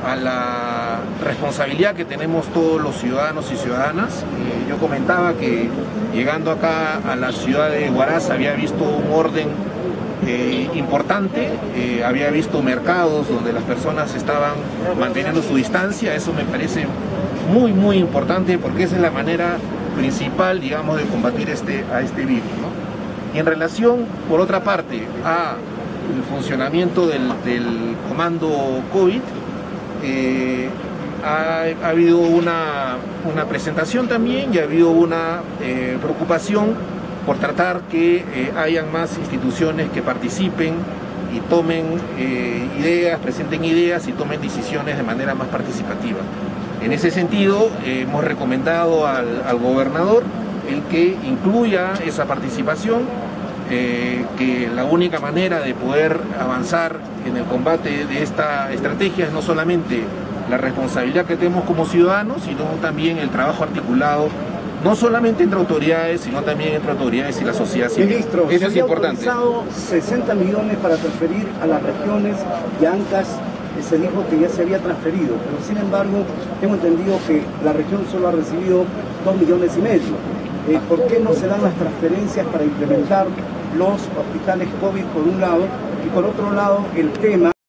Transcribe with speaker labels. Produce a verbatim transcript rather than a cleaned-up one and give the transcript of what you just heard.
Speaker 1: a la responsabilidad que tenemos todos los ciudadanos y ciudadanas. Eh, yo comentaba que llegando acá a la ciudad de Huaraz había visto un orden eh, importante, eh, había visto mercados donde las personas estaban manteniendo su distancia. Eso me parece muy muy importante porque esa es la manera principal, digamos, de combatir este, a este virus, ¿no? Y en relación, por otra parte, a el funcionamiento del, del comando COVID, eh, ha, ha habido una, una presentación también y ha habido una eh, preocupación por tratar que eh, hayan más instituciones que participen y tomen eh, ideas, presenten ideas y tomen decisiones de manera más participativa. En ese sentido, eh, hemos recomendado al, al gobernador el que incluya esa participación. Eh, que la única manera de poder avanzar en el combate de esta estrategia es no solamente la responsabilidad que tenemos como ciudadanos, sino también el trabajo articulado, no solamente entre autoridades, sino también entre autoridades y la sociedad civil.
Speaker 2: Ministro,
Speaker 1: eso es importante.
Speaker 2: Se había autorizado sesenta millones para transferir a las regiones y ANCAS se dijo que ya se había transferido, pero sin embargo tengo entendido que la región solo ha recibido dos millones y medio. Eh, ¿Por qué no se dan las transferencias para implementar los hospitales COVID por un lado y por otro lado el tema